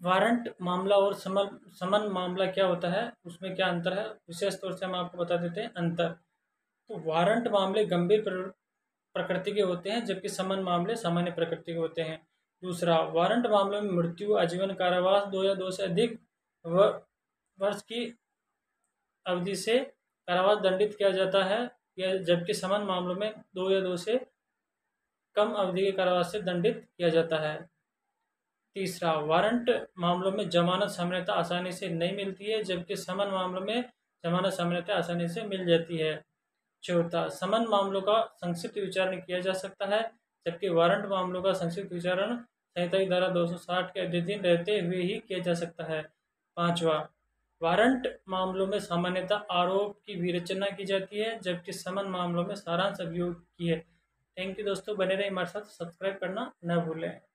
Warrant मामला और समन मामला क्या होता है, उसमें क्या अंतर है, विशेष तौर से हम आपको बता देते हैं अंतर। तो वारंट मामले गंभीर प्रकृति के होते हैं, जबकि समन मामले सामान्य प्रकृति के होते हैं। दूसरा, वारंट मामलों में मृत्यु, आजीवन कारावास, 2 या 2 से अधिक वर्ष की अवधि से कारावास दंडित किया जाता है, या जबकि समन मामलों में 2 या 2 से कम अवधि के कारावास से दंडित किया जाता है। तीसरा, वारंट मामलों में जमानत सामान्यतः आसानी से नहीं मिलती है, जबकि समन मामलों में जमानत सामान्यतः आसानी से मिल जाती है। चौथा, समन मामलों का संक्षिप्त विचारण किया जा सकता है, जबकि वारंट मामलों का संक्षिप्त विचारण संहिता की धारा 260 के अधीन रहते हुए ही किया जा सकता है। पांचवा, वारंट मामलों में सामान्यतः आरोप की विरचना की जाती है, जबकि समन मामलों में सारांश अभियोग की है। थैंक यू दोस्तों, बने रहिए हमारे साथ, सब्सक्राइब करना न भूलें।